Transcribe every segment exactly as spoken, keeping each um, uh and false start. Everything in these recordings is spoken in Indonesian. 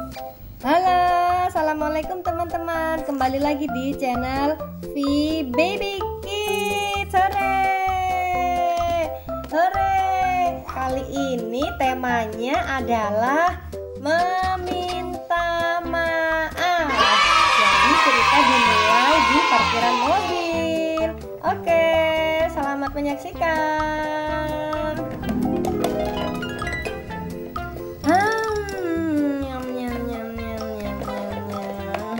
Halo, assalamualaikum teman-teman. Kembali lagi di channel V Baby Kids. Hore, hore. Kali ini temanya adalah meminta maaf. Jadi cerita dimulai di parkiran mobil. Oke, selamat menyaksikan. Hmm, nyam nyam nyam nyam nyam nyam nyam.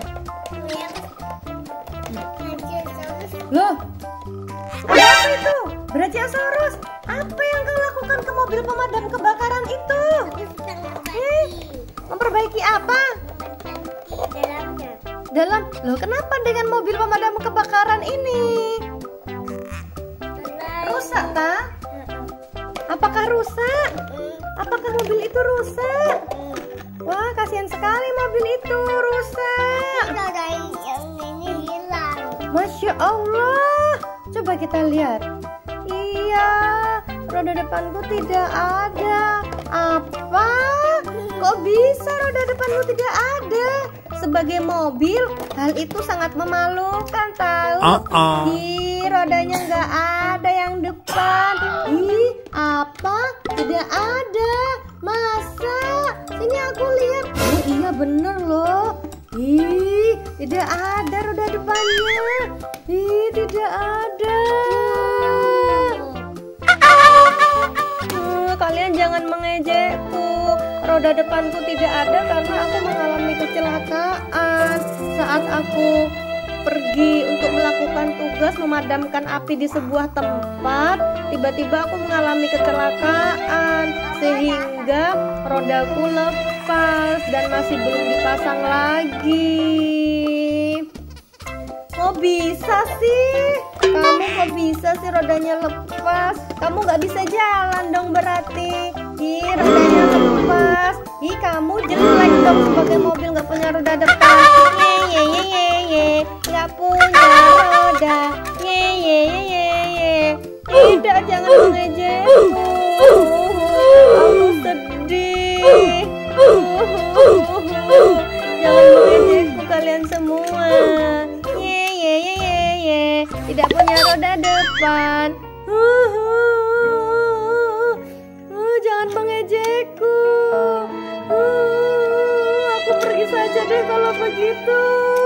Loh, apa itu? Brachiosaurus. Apa yang kau lakukan ke mobil pemadam kebakaran itu? Eh, memperbaiki apa? Dalamnya. Dalam, loh kenapa dengan mobil pemadam kebakaran ini? Rusak tak? Apakah rusak? Apakah mobil itu rusak? Wah, kasihan sekali mobil itu rusak. Ini hilang. Masya Allah. Coba kita lihat. Iya, roda depanku tidak ada. Apa? Kok bisa roda depanku tidak ada? Sebagai mobil, hal itu sangat memalukan tahu. Uh-uh. Ih, rodanya nggak ada yang depan. Ih, apa? Tidak ada. Masa? Sini aku lihat. Oh iya bener loh. Ih, tidak ada roda depannya. Ih, tidak ada. Uh, kalian jangan mengejekku. Roda depanku tidak ada karena aku mengalami kecelakaan saat aku pergi untuk melakukan tugas memadamkan api di sebuah tempat. Tiba-tiba aku mengalami kecelakaan sehingga rodaku lepas dan masih belum dipasang lagi. Kok bisa sih? Kamu kok bisa sih rodanya lepas? Kamu nggak bisa jalan dong berarti. Ih, rodanya lepas. Ih, kamu jelek dong sebagai mobil nggak punya roda depan. Ye ye ye ye ye, nggak punya roda. Ye ye ye ye ye. Tidak, jangan mengejekku. Aku sedih. Jangan mengejekku kalian semua. Ye ye ye ye ye. Tidak punya roda depan. Jangan mengejekku. Aku pergi saja deh kalau begitu.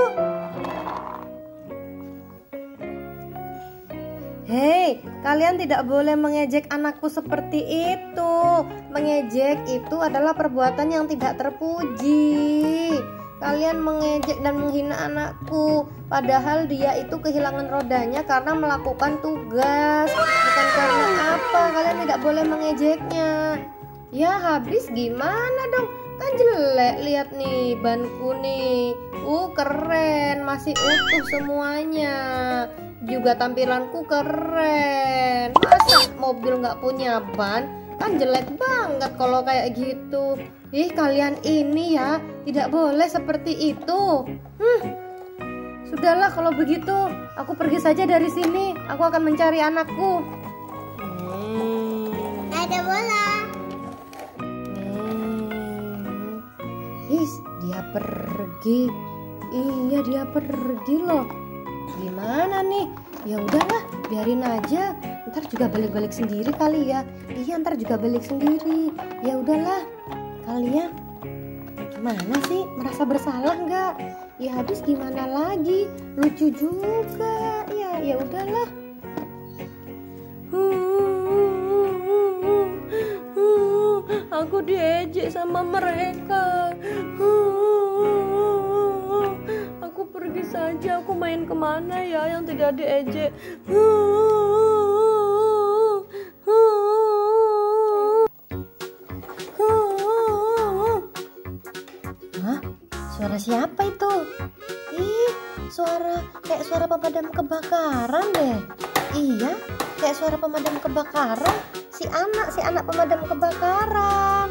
Hei, kalian tidak boleh mengejek anakku seperti itu. Mengejek itu adalah perbuatan yang tidak terpuji. Kalian mengejek dan menghina anakku, padahal dia itu kehilangan rodanya karena melakukan tugas, bukan karena apa. Kalian tidak boleh mengejeknya. Ya habis gimana dong? Kan jelek, lihat nih banku nih. Uh keren, masih utuh semuanya. Juga tampilanku keren. Masa mobil nggak punya ban? Kan jelek banget kalau kayak gitu. Ih, kalian ini ya tidak boleh seperti itu. Hmm, sudahlah kalau begitu aku pergi saja dari sini. Aku akan mencari anakku. Hmm. Ada bola. Hmm. Ih, dia pergi. Iya, dia pergi loh. Gimana nih? Ya udahlah, biarin aja. Ntar juga balik-balik sendiri kali ya. Iya, ntar juga balik sendiri. Ya udahlah. Kalian gimana sih? Merasa bersalah nggak? Ya habis gimana lagi? Lucu juga. Ya, ya udahlah. Aku diejek sama mereka. Aku pergi saja. Aku main kemana ya yang tidak diejek? Hah? Suara siapa itu? Ih, suara kayak suara pemadam kebakaran deh. Iya, kayak suara pemadam kebakaran. Si anak, si anak pemadam kebakaran.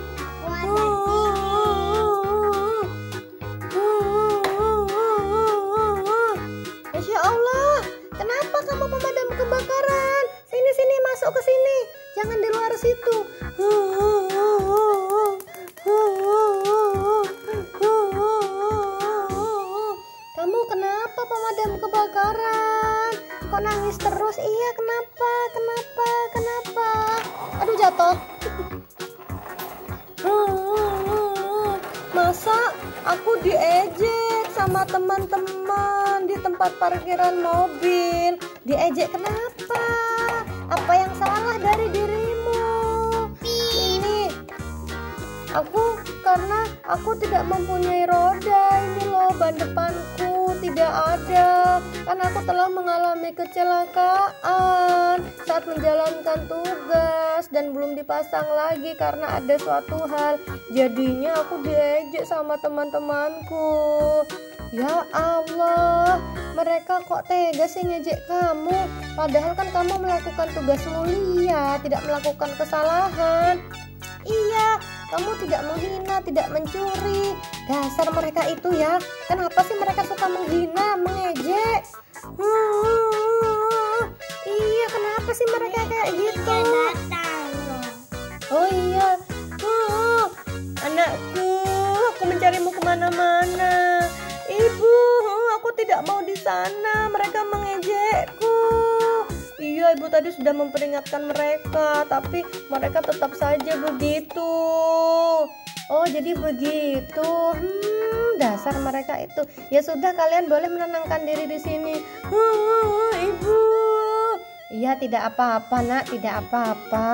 Masya Allah, kenapa kamu pemadam kebakaran? Sini sini masuk ke sini, jangan di luar situ. nangis terus. Iya, kenapa? Kenapa? Kenapa? Aduh, jatuh. Masa aku diejek sama teman-teman di tempat parkiran mobil? Diejek kenapa? Apa yang salah dari dirimu? Ini aku karena aku tidak mempunyai roda. Ini loh, ban depanku tidak ada. Karena aku telah mengalami kecelakaan saat menjalankan tugas dan belum dipasang lagi karena ada suatu hal. Jadinya aku diejek sama teman-temanku. Ya Allah, mereka kok tega sih ngejek kamu? Padahal kan kamu melakukan tugas mulia, tidak melakukan kesalahan. Iya, kamu tidak menghina, tidak mencuri. Dasar mereka itu ya. Kenapa sih mereka suka menghina, mengejek? Hmm, iya, kenapa sih mereka kayak gitu? Oh iya, oh, anakku, aku mencarimu kemana-mana. Ibu, aku tidak mau di sana. Mereka mengejekku. Iya, ibu tadi sudah memperingatkan mereka, tapi mereka tetap saja begitu. Oh, jadi begitu. Hmm, dasar mereka itu. Ya sudah, kalian boleh menenangkan diri di sini. Hmm, ibu. Iya, tidak apa-apa, nak, tidak apa-apa.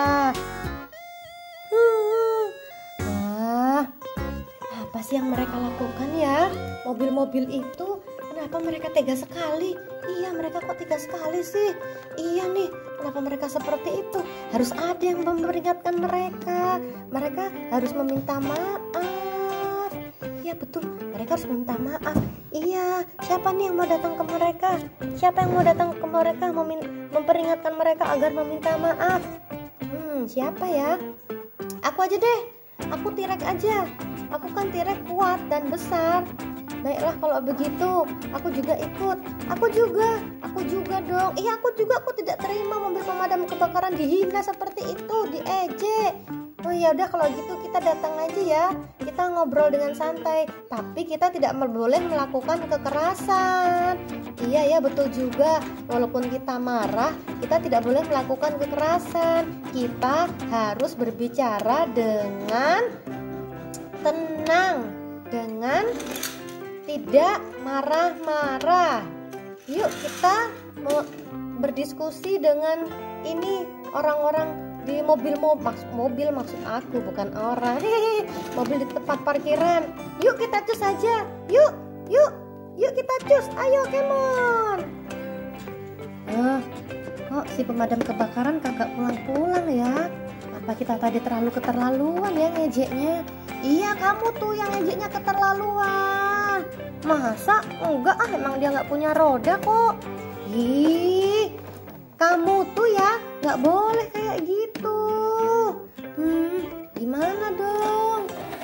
Hmm. Wah, apa sih yang mereka lakukan ya? Mobil-mobil itu, kenapa mereka tega sekali? Iya, mereka kok tega sekali sih? Iya nih, kenapa mereka seperti itu? Harus ada yang memperingatkan mereka. Mereka harus meminta maaf. Iya betul, mereka harus meminta maaf. Iya, siapa nih yang mau datang ke mereka? Siapa yang mau datang ke mereka memin- memperingatkan mereka agar meminta maaf? Hmm, siapa ya? Aku aja deh. Aku T-Rex aja. Aku kan T-Rex kuat dan besar. Baiklah kalau begitu, aku juga ikut. Aku juga, aku juga dong. Iya, aku juga, aku tidak terima mobil pemadam kebakaran dihina seperti itu, diejek. Oh ya udah, kalau gitu kita datang aja ya. Kita ngobrol dengan santai, tapi kita tidak boleh melakukan kekerasan. Iya ya, betul juga. Walaupun kita marah, kita tidak boleh melakukan kekerasan. Kita harus berbicara dengan tenang, dengan tidak marah-marah. Yuk kita mau berdiskusi dengan ini orang-orang di mobil mobil mobil maksud aku, bukan orang. Hehehe, mobil di tempat parkiran. Yuk kita cus saja. Yuk, yuk, yuk kita cus. Ayo, come on. Ah, kok si pemadam kebakaran kagak pulang-pulang ya? Apa kita tadi terlalu keterlaluan ya ngejeknya? Iya, kamu tuh yang ngejeknya keterlaluan. Masa? Enggak ah, emang dia nggak punya roda kok. Ih, kamu tuh ya nggak boleh kayak gitu. Hmm, gimana dong?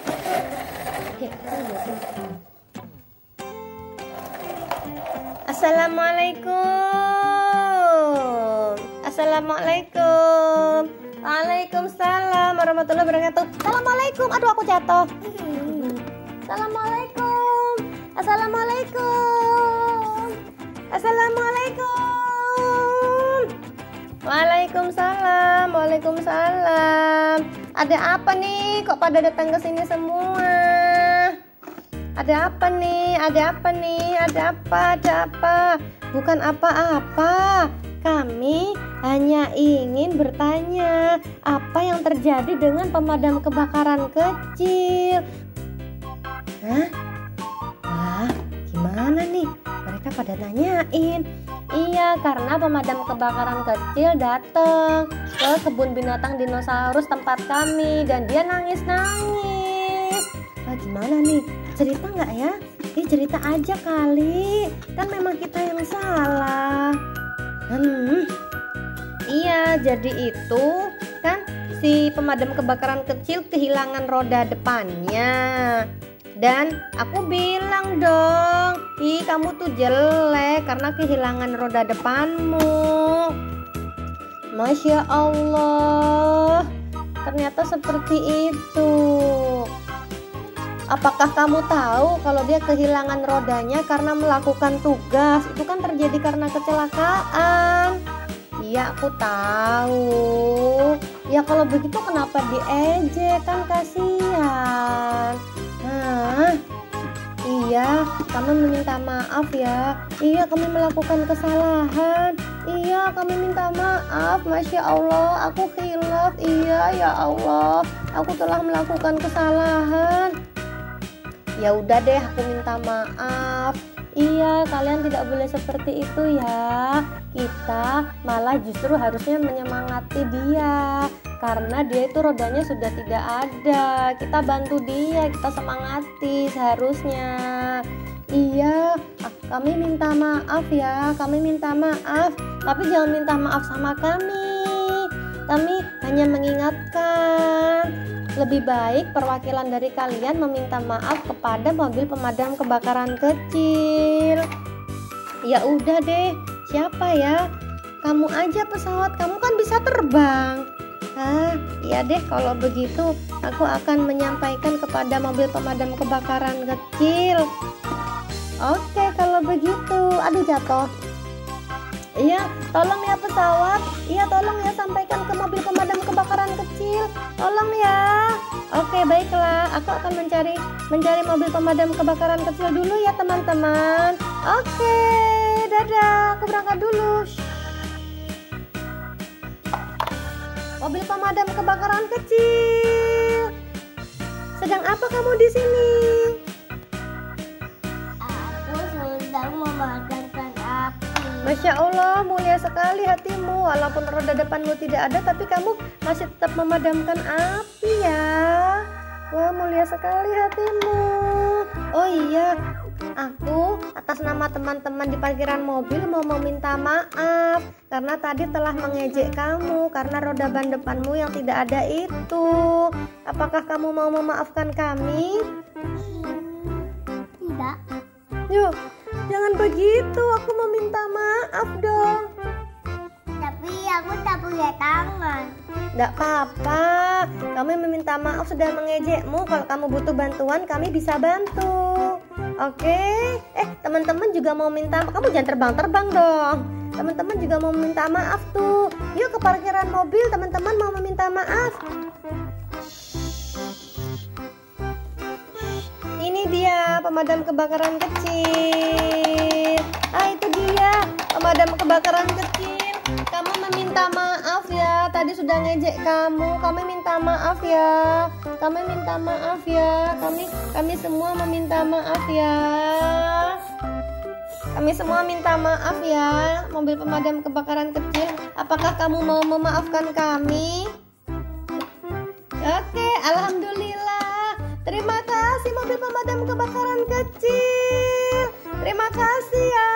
Assalamualaikum. Assalamualaikum. Waalaikumsalam warahmatullahi wabarakatuh. Assalamualaikum. Aduh, aku jatuh. Assalamualaikum. Assalamualaikum. Assalamualaikum. Waalaikumsalam. Waalaikumsalam. Ada apa nih? Kok pada datang ke sini semua? Ada apa nih? Ada apa nih? Ada apa? Ada apa? Bukan apa-apa. Kami hanya ingin bertanya apa yang terjadi dengan pemadam kebakaran kecil. Hah? Wah, gimana nih? Mereka pada nanyain. Iya, karena pemadam kebakaran kecil datang ke kebun binatang dinosaurus tempat kami dan dia nangis-nangis. Wah, gimana nih? Cerita nggak ya? Ih, cerita aja kali. Kan memang kita yang salah. Hmm, iya, jadi itu kan si pemadam kebakaran kecil kehilangan roda depannya. Dan aku bilang dong, ih kamu tuh jelek karena kehilangan roda depanmu. Masya Allah, ternyata seperti itu. Apakah kamu tahu kalau dia kehilangan rodanya karena melakukan tugas? Itu kan terjadi karena kecelakaan. Iya, aku tahu. Ya kalau begitu kenapa diejek? Kan kasihan. Nah, iya, kami meminta maaf ya. Iya, kami melakukan kesalahan. Iya, kami minta maaf. Masya Allah, aku khilaf. Iya, ya Allah, aku telah melakukan kesalahan. Ya udah deh, aku minta maaf. Iya, kalian tidak boleh seperti itu ya. Kita malah justru harusnya menyemangati dia, karena dia itu rodanya sudah tidak ada. Kita bantu dia, kita semangati seharusnya. Iya, kami minta maaf ya, kami minta maaf. Tapi jangan minta maaf sama kami. Kami hanya mengingatkan. Lebih baik perwakilan dari kalian meminta maaf kepada mobil pemadam kebakaran kecil. Ya udah deh, siapa ya? Kamu aja pesawat, kamu kan bisa terbang. Ah, iya deh, kalau begitu aku akan menyampaikan kepada mobil pemadam kebakaran kecil. Oke, kalau begitu. Aduh, jatuh. Iya, tolong ya pesawat. Iya, tolong ya sampaikan ke mobil pemadam kebakaran kecil. Tolong ya. Oke, baiklah. Aku akan mencari mencari mobil pemadam kebakaran kecil dulu ya, teman-teman. Oke, dadah. Aku berangkat dulu. Shh. Mobil pemadam kebakaran kecil. Sedang apa kamu di sini? Aku sedang memadamkan api. Masya Allah, mulia sekali hatimu. Walaupun roda depanmu tidak ada, tapi kamu masih tetap memadamkan api ya. Wah, mulia sekali hatimu. Oh iya, aku atas nama teman-teman di parkiran mobil mau meminta maaf karena tadi telah mengejek kamu karena roda ban depanmu yang tidak ada itu. Apakah kamu mau memaafkan kami? Tidak. Yuk, jangan begitu, aku meminta maaf dong. Tapi aku tak punya tangan. Tidak apa-apa, kami meminta maaf sudah mengejekmu. Kalau kamu butuh bantuan, kami bisa bantu. Oke? Eh, teman-teman juga mau minta maaf. Kamu jangan terbang-terbang dong. Teman-teman juga mau minta maaf tuh. Yuk ke parkiran mobil, teman-teman mau meminta maaf. Ini dia pemadam kebakaran kecil. Ah, itu dia pemadam kebakaran kecil. Kamu meminta maaf ya, tadi sudah ngejek kamu. Kami minta maaf ya. Kami minta maaf ya. Kami kami semua meminta maaf ya. Kami semua minta maaf ya. Mobil pemadam kebakaran kecil, apakah kamu mau memaafkan kami? Oke, alhamdulillah. Terima kasih mobil pemadam kebakaran kecil. Terima kasih ya.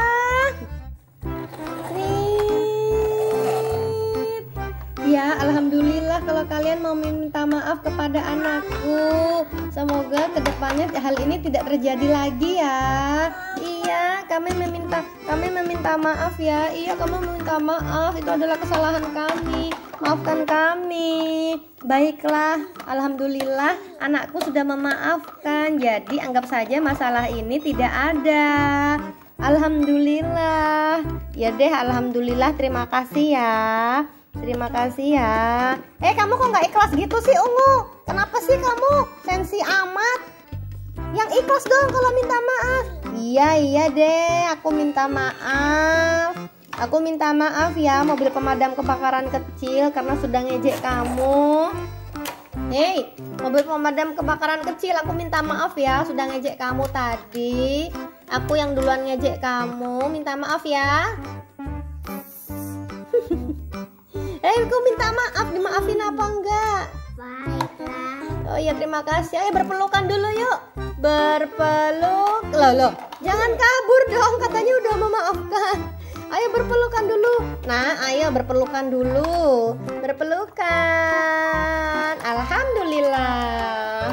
Ya, alhamdulillah kalau kalian mau minta maaf kepada anakku. Semoga kedepannya hal ini tidak terjadi lagi ya. Iya, kami meminta kami meminta maaf ya. Iya, kamu meminta maaf. Itu adalah kesalahan kami. Maafkan kami. Baiklah, alhamdulillah anakku sudah memaafkan. Jadi anggap saja masalah ini tidak ada. Alhamdulillah. Ya deh, alhamdulillah, terima kasih ya. Terima kasih ya. Eh, kamu kok nggak ikhlas gitu sih, Ungu? Kenapa sih kamu sensi amat? Yang ikhlas dong kalau minta maaf. Iya, iya deh, aku minta maaf. Aku minta maaf ya mobil pemadam kebakaran kecil karena sudah ngejek kamu. Hei, mobil pemadam kebakaran kecil, aku minta maaf ya sudah ngejek kamu tadi. Aku yang duluan ngejek kamu, minta maaf ya. Eh, aku minta maaf, dimaafin apa enggak? Baiklah. Oh iya, terima kasih. Ayo berpelukan dulu yuk. Berpeluk. Loh, loh. Jangan kabur dong, katanya udah memaafkan. Ayo berpelukan dulu. Nah, ayo berpelukan dulu. Berpelukan. Alhamdulillah.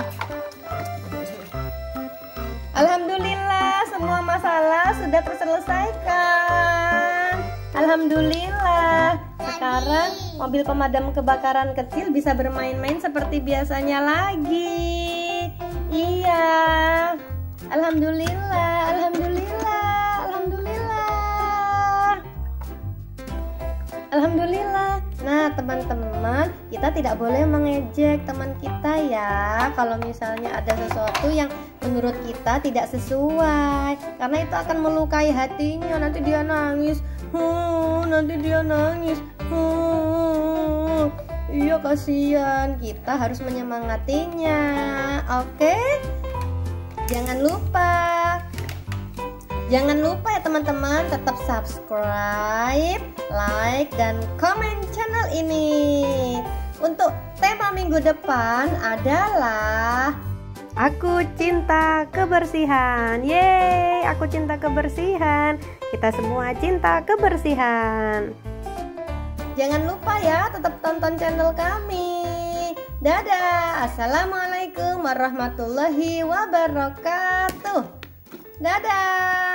Alhamdulillah, semua masalah sudah terselesaikan. Alhamdulillah. Sekarang mobil pemadam kebakaran kecil bisa bermain-main seperti biasanya lagi. Iya. Alhamdulillah, alhamdulillah, alhamdulillah. Alhamdulillah. Nah, teman-teman, kita tidak boleh mengejek teman kita ya. Kalau misalnya ada sesuatu yang menurut kita tidak sesuai, karena itu akan melukai hatinya. Nanti dia nangis. Hmm, nanti dia nangis. Hmm. Iya, kasihan. Kita harus menyemangatinya. Oke? Jangan lupa. Jangan lupa ya teman-teman, tetap subscribe, like, dan komen channel ini. Untuk tema minggu depan adalah Aku Cinta Kebersihan. Yeay, aku cinta kebersihan. Kita semua cinta kebersihan. Jangan lupa ya, tetap tonton channel kami. Dadah. Assalamualaikum warahmatullahi wabarakatuh. Dadah.